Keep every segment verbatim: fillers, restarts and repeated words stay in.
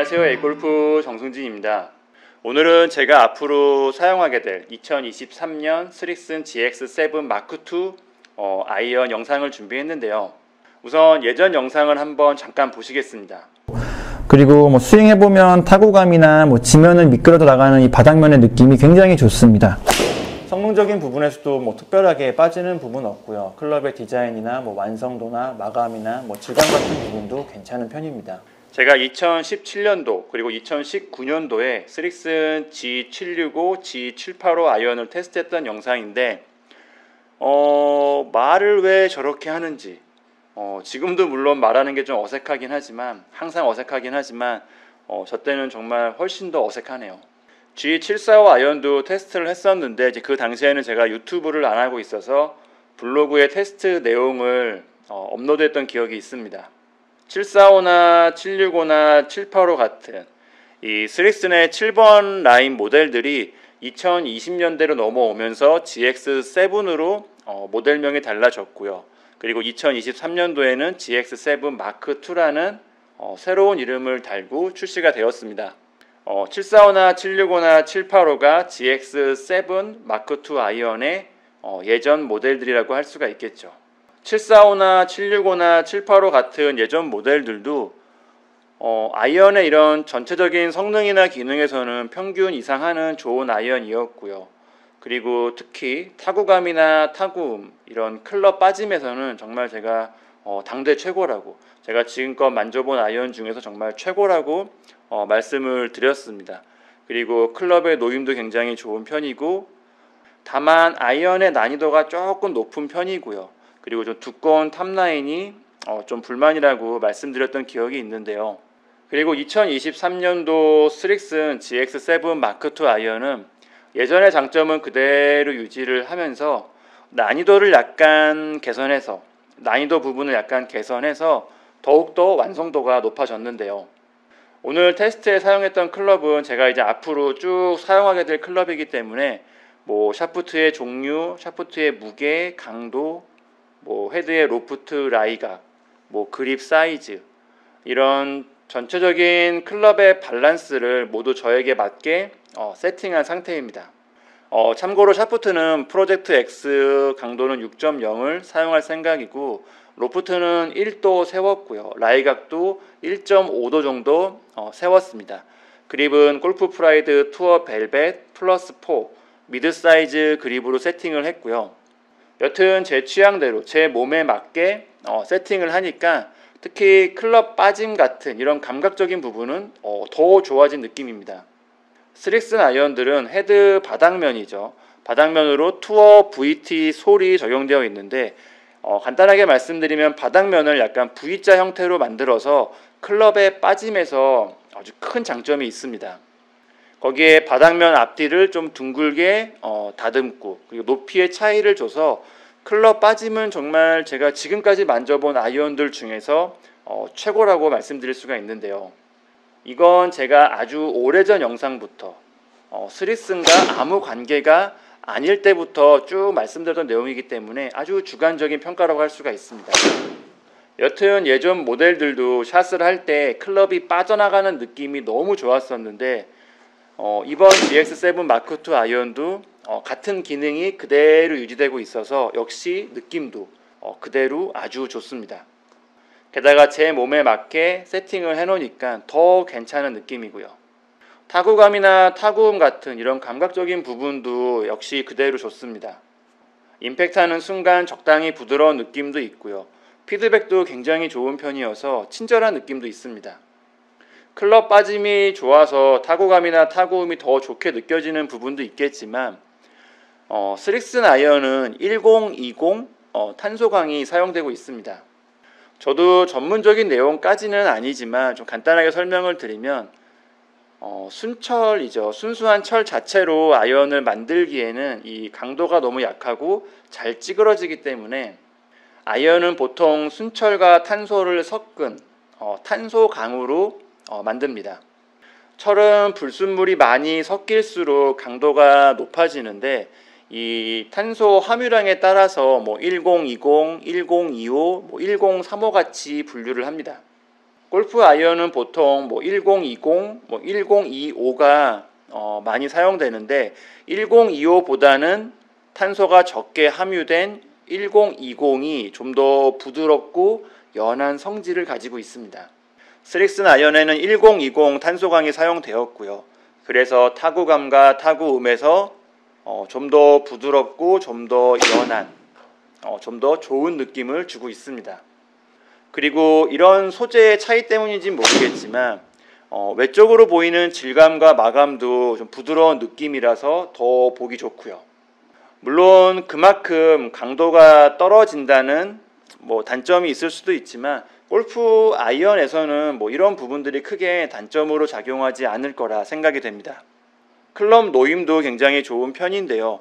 안녕하세요. 에이골프 정승진입니다. 오늘은 제가 앞으로 사용하게 될 이천이십삼 년 스릭슨 지엑스 세븐 마크 투 어, 아이언 영상을 준비했는데요. 우선 예전 영상을 한번 잠깐 보시겠습니다. 그리고 뭐 스윙해보면 타구감이나 뭐 지면을 미끄러져 나가는 이 바닥면의 느낌이 굉장히 좋습니다. 성능적인 부분에서도 뭐 특별하게 빠지는 부분은 없고요. 클럽의 디자인이나 뭐 완성도나 마감이나 뭐 질감 같은 부분도 괜찮은 편입니다. 제가 이천십칠 년도 그리고 이천십구 년도에 스릭슨 지 칠백육십오, 지 칠백팔십오 아이언을 테스트했던 영상인데 어, 말을 왜 저렇게 하는지 어, 지금도 물론 말하는 게 좀 어색하긴 하지만 항상 어색하긴 하지만 어, 저 때는 정말 훨씬 더 어색하네요. 지 칠백사십오 아이언도 테스트를 했었는데 이제 그 당시에는 제가 유튜브를 안 하고 있어서 블로그에 테스트 내용을 어, 업로드했던 기억이 있습니다. 칠백사십오나 칠백육십오나 칠백팔십오 같은 이 스릭슨의 칠 번 라인 모델들이 이천이십 년대로 넘어오면서 지엑스 세븐으로 어, 모델명이 달라졌고요. 그리고 이천이십삼 년도에는 지엑스 세븐 마크 투라는 어, 새로운 이름을 달고 출시가 되었습니다. 어, 칠백사십오나 칠백육십오나 칠백팔십오가 지엑스 세븐 마크 투 아이언의 어, 예전 모델들이라고 할 수가 있겠죠. 칠백사십오나 칠백육십오나 칠백팔십오 같은 예전 모델들도 어, 아이언의 이런 전체적인 성능이나 기능에서는 평균 이상 하는 좋은 아이언이었고요. 그리고 특히 타구감이나 타구음, 이런 클럽 빠짐에서는 정말 제가 어, 당대 최고라고, 제가 지금껏 만져본 아이언 중에서 정말 최고라고 어, 말씀을 드렸습니다. 그리고 클럽의 놓임도 굉장히 좋은 편이고, 다만 아이언의 난이도가 조금 높은 편이고요. 그리고 좀 두꺼운 탑라인이 어, 좀 불만이라고 말씀드렸던 기억이 있는데요. 그리고 이천이십삼 년도 스릭슨 지엑스 세븐 마크 투 아이언은 예전의 장점은 그대로 유지를 하면서 난이도를 약간 개선해서 난이도 부분을 약간 개선해서 더욱더 완성도가 높아졌는데요. 오늘 테스트에 사용했던 클럽은 제가 이제 앞으로 쭉 사용하게 될 클럽이기 때문에 뭐 샤프트의 종류, 샤프트의 무게, 강도, 뭐 헤드의 로프트 라이각, 뭐 그립 사이즈, 이런 전체적인 클럽의 밸런스를 모두 저에게 맞게 어, 세팅한 상태입니다. 어, 참고로 샤프트는 프로젝트 X 강도는 육 점 영을 사용할 생각이고, 로프트는 일 도 세웠고요. 라이각도 일 점 오 도 정도 어, 세웠습니다. 그립은 골프 프라이드 투어 벨벳 플러스 사 미드 사이즈 그립으로 세팅을 했고요. 여튼 제 취향대로 제 몸에 맞게 어, 세팅을 하니까 특히 클럽 빠짐 같은 이런 감각적인 부분은 어, 더 좋아진 느낌입니다. 스릭슨 아이언들은 헤드 바닥면이죠. 바닥면으로 투어 브이티 솔이 적용되어 있는데 어, 간단하게 말씀드리면 바닥면을 약간 V자 형태로 만들어서 클럽의 빠짐에서 아주 큰 장점이 있습니다. 거기에 바닥면 앞뒤를 좀 둥글게 어, 다듬고, 그리고 높이의 차이를 줘서 클럽 빠짐은 정말 제가 지금까지 만져본 아이언들 중에서 어, 최고라고 말씀드릴 수가 있는데요. 이건 제가 아주 오래전 영상부터 어, 스릭슨과 아무 관계가 아닐 때부터 쭉 말씀드렸던 내용이기 때문에 아주 주관적인 평가라고 할 수가 있습니다. 여튼 예전 모델들도 샷을 할 때 클럽이 빠져나가는 느낌이 너무 좋았었는데 어, 이번 지엑스 세븐 마크 투 아이언도 어, 같은 기능이 그대로 유지되고 있어서 역시 느낌도 어, 그대로 아주 좋습니다. 게다가 제 몸에 맞게 세팅을 해놓으니까 더 괜찮은 느낌이고요. 타구감이나 타구음 같은 이런 감각적인 부분도 역시 그대로 좋습니다. 임팩트하는 순간 적당히 부드러운 느낌도 있고요. 피드백도 굉장히 좋은 편이어서 친절한 느낌도 있습니다. 클럽 빠짐이 좋아서 타구감이나 타구음이 더 좋게 느껴지는 부분도 있겠지만 어, 스릭슨 아이언은 천이십 어, 탄소광이 사용되고 있습니다. 저도 전문적인 내용까지는 아니지만 좀 간단하게 설명을 드리면 어, 순철이죠. 순수한 철 자체로 아이언을 만들기에는 이 강도가 너무 약하고 잘 찌그러지기 때문에 아이언은 보통 순철과 탄소를 섞은 어, 탄소강으로 어, 만듭니다. 철은 불순물이 많이 섞일수록 강도가 높아지는데 이 탄소 함유량에 따라서 뭐 천이십, 천이십오, 뭐 천삼십오 같이 분류를 합니다. 골프 아이언은 보통 뭐 천이십, 뭐 천이십오가 어, 많이 사용되는데 천이십오보다는 탄소가 적게 함유된 천이십이 좀 더 부드럽고 연한 성질을 가지고 있습니다. 스릭슨 아이언에는 천이십 탄소광이 사용되었고요. 그래서 타구감과 타구음에서 어, 좀 더 부드럽고 좀 더 연한, 어, 좀 더 좋은 느낌을 주고 있습니다. 그리고 이런 소재의 차이 때문인지 모르겠지만 어, 외적으로 보이는 질감과 마감도 좀 부드러운 느낌이라서 더 보기 좋고요. 물론 그만큼 강도가 떨어진다는 뭐 단점이 있을 수도 있지만 골프 아이언에서는 뭐 이런 부분들이 크게 단점으로 작용하지 않을 거라 생각이 됩니다. 클럽 놓임도 굉장히 좋은 편인데요.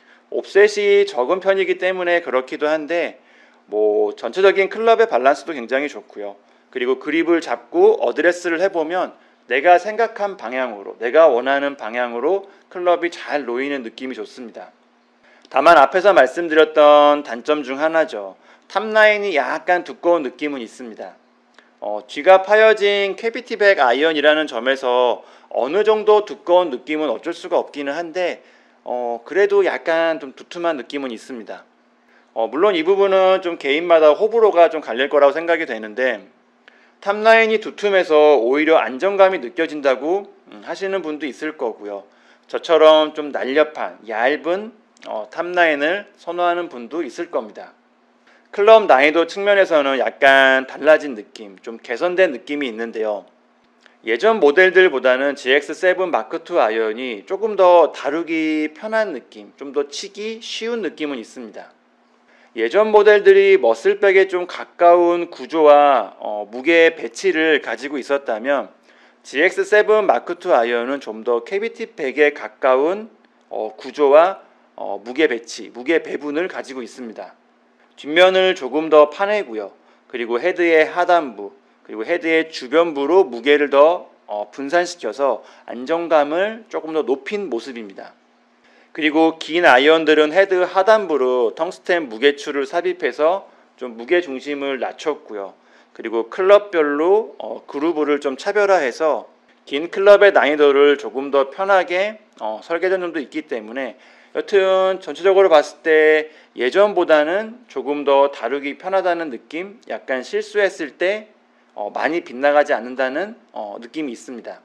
옵셋이 적은 편이기 때문에 그렇기도 한데 뭐 전체적인 클럽의 밸런스도 굉장히 좋고요. 그리고 그립을 잡고 어드레스를 해보면 내가 생각한 방향으로, 내가 원하는 방향으로 클럽이 잘 놓이는 느낌이 좋습니다. 다만 앞에서 말씀드렸던 단점 중 하나죠. 탑라인이 약간 두꺼운 느낌은 있습니다. 어, 쥐가 파여진 캐비티백 아이언이라는 점에서 어느 정도 두꺼운 느낌은 어쩔 수가 없기는 한데 어, 그래도 약간 좀 두툼한 느낌은 있습니다. 어, 물론 이 부분은 좀 개인마다 호불호가 좀 갈릴 거라고 생각이 되는데 탑라인이 두툼해서 오히려 안정감이 느껴진다고 하시는 분도 있을 거고요. 저처럼 좀 날렵한 얇은 어, 탑라인을 선호하는 분도 있을 겁니다. 클럽 난이도 측면에서는 약간 달라진 느낌, 좀 개선된 느낌이 있는데요. 예전 모델들보다는 지엑스 세븐 마크 투 아이언이 조금 더 다루기 편한 느낌, 좀 더 치기 쉬운 느낌은 있습니다. 예전 모델들이 머슬백에 좀 가까운 구조와 어, 무게 배치를 가지고 있었다면 지엑스 세븐 마크 투 아이언은 좀 더 캐비티 백에 가까운 어, 구조와 어, 무게 배치, 무게 배분을 가지고 있습니다. 뒷면을 조금 더 파내고요. 그리고 헤드의 하단부, 그리고 헤드의 주변부로 무게를 더 어, 분산시켜서 안정감을 조금 더 높인 모습입니다. 그리고 긴 아이언들은 헤드 하단부로 텅스텐 무게추를 삽입해서 좀 무게 중심을 낮췄고요. 그리고 클럽별로 어, 그루브를 좀 차별화해서 긴 클럽의 난이도를 조금 더 편하게 어, 설계된 점도 있기 때문에 여튼 전체적으로 봤을 때 예전보다는 조금 더 다루기 편하다는 느낌, 약간 실수했을 때 어, 많이 빗나가지 않는다는 어, 느낌이 있습니다.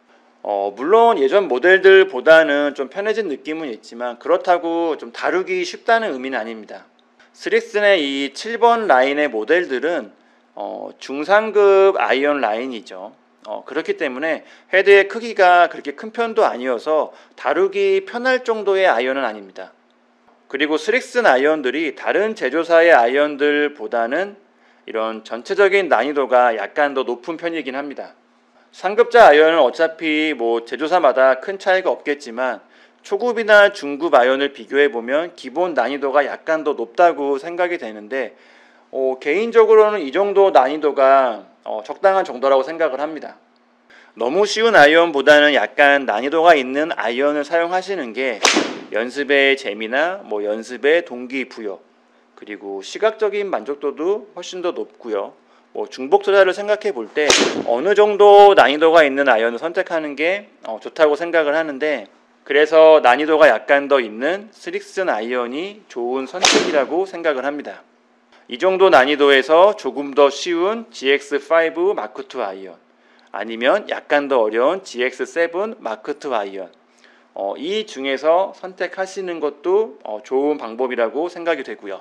어, 물론 예전 모델들보다는 좀 편해진 느낌은 있지만 그렇다고 좀 다루기 쉽다는 의미는 아닙니다. 스릭슨의 이 칠 번 라인의 모델들은 어, 중상급 아이언 라인이죠. 어, 그렇기 때문에 헤드의 크기가 그렇게 큰 편도 아니어서 다루기 편할 정도의 아이언은 아닙니다. 그리고 스릭슨 아이언들이 다른 제조사의 아이언들보다는 이런 전체적인 난이도가 약간 더 높은 편이긴 합니다. 상급자 아이언은 어차피 뭐 제조사마다 큰 차이가 없겠지만 초급이나 중급 아이언을 비교해보면 기본 난이도가 약간 더 높다고 생각이 되는데 어, 개인적으로는 이 정도 난이도가 어, 적당한 정도라고 생각을 합니다. 너무 쉬운 아이언보다는 약간 난이도가 있는 아이언을 사용하시는 게 연습의 재미나 뭐 연습의 동기부여 그리고 시각적인 만족도도 훨씬 더 높고요. 뭐 중복 투자를 생각해 볼 때 어느 정도 난이도가 있는 아이언을 선택하는 게 어, 좋다고 생각을 하는데 그래서 난이도가 약간 더 있는 스릭슨 아이언이 좋은 선택이라고 생각을 합니다. 이 정도 난이도에서 조금 더 쉬운 지엑스 파이브 마크 투 아이언 아니면 약간 더 어려운 지엑스 세븐 마크 투 아이언 어, 이 중에서 선택하시는 것도 어, 좋은 방법이라고 생각이 되고요.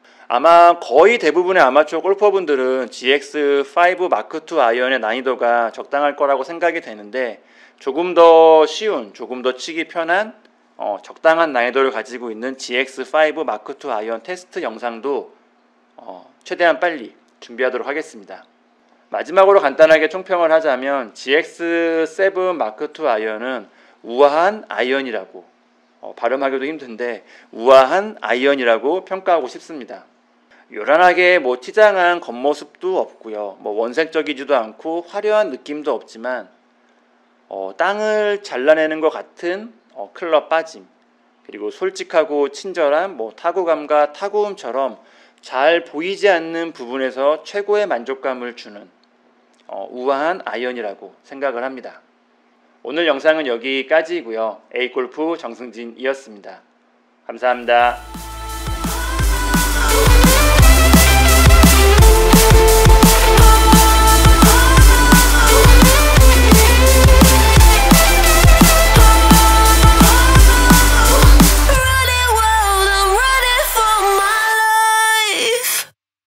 아마 거의 대부분의 아마추어 골퍼분들은 지엑스 파이브 마크 투 아이언의 난이도가 적당할 거라고 생각이 되는데 조금 더 쉬운, 조금 더 치기 편한 어, 적당한 난이도를 가지고 있는 지엑스 파이브 마크 투 아이언 테스트 영상도 어, 최대한 빨리 준비하도록 하겠습니다. 마지막으로 간단하게 총평을 하자면 지엑스 세븐 마크 투 아이언은 우아한 아이언이라고 어, 발음하기도 힘든데 우아한 아이언이라고 평가하고 싶습니다. 요란하게 뭐 치장한 겉모습도 없고요. 뭐 원색적이지도 않고 화려한 느낌도 없지만 어, 땅을 잘라내는 것 같은 어, 클럽 빠짐 그리고 솔직하고 친절한 뭐 타구감과 타구음처럼 잘 보이지 않는 부분에서 최고의 만족감을 주는 어, 우아한 아이언이라고 생각을 합니다. 오늘 영상은 여기까지이고요. A골프 정승진이었습니다. 감사합니다.